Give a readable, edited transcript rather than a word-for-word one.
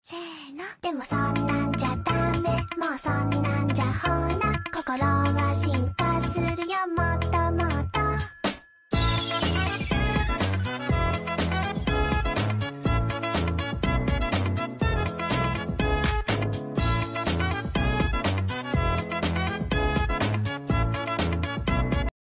せーの。でもそんなんじゃダメ、もうそんなんじゃほら